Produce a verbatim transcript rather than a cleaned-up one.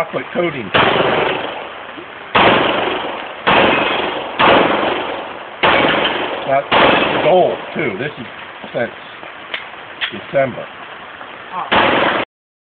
chocolate coating. That's gold too. This is since December. Oh.